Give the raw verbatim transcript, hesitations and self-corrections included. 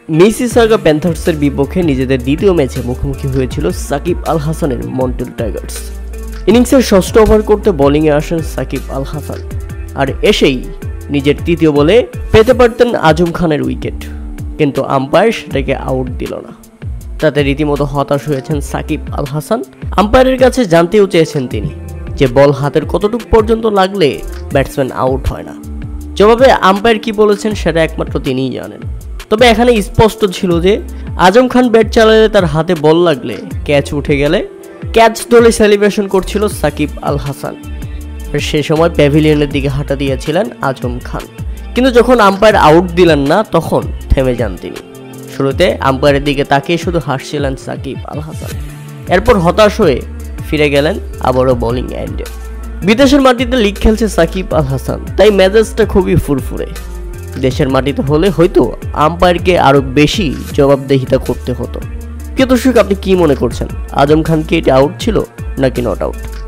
Mississauga প্যান্থার্সের বিপক্ষে নিজেদের দ্বিতীয় ম্যাচে মুখোমুখি হয়েছিল সাকিব আল হাসানের মন্ট্রিল টাইগার্স। ইনিংসের ষষ্ঠ ওভার করতে বোলিংয়ে আসেন সাকিব আল হাসান, আর এসেই নিজের তৃতীয় বলে পেতে পারতেন আজম খানের উইকেট, কিন্তু আম্পায়ার সেটাকে আউট দিল না। তাতে রীতিমতো হতাশ হয়েছেন সাকিব আল হাসান। আম্পায়ারের কাছে জানতেও চেয়েছেন তিনি যে বল হাতের কতটুকু পর্যন্ত লাগলে ব্যাটসম্যান আউট হয় না। জবাবে আম্পায়ার কি বলেছেন সেটা একমাত্র তিনিই জানেন। তবে এখানে স্পষ্ট ছিল যে আজম খান ব্যাট চালালে তার হাতে বল লাগলে ক্যাচ উঠে গেলে ক্যাচ ধরে সেলিব্রেশন করছিল সাকিব আল হাসান। সে সময় প্যাভিলিয়নের দিকে হাঁটা দিয়েছিলেন আজম খান, কিন্তু যখন আম্পায়ার আউট দিলেন না তখন থেমে যান তিনি। শুরুতে আম্পায়ারের দিকে তাকিয়ে শুধু হাসছিলেন সাকিব আল হাসান। এরপর হতাশ হয়ে ফিরে গেলেন আবারও বোলিং এন্ডে। বিদেশের মাটিতে লিগ খেলছে সাকিব আল হাসান, তাই মেজাজটা খুবই ফুরফুরে। দেশের মাটিতে হলে হয়তো আম্পায়ারকে আরো বেশি জবাবদিহিতা করতে হতো। প্রিয় দর্শক, আপনি কি মনে করছেন, আজম খান কি এটা আউট ছিল নাকি নট আউট?